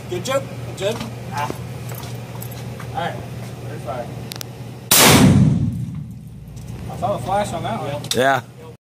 Good job. Good job. Ah. Alright. There's fire. I saw the flash on that one. Yeah.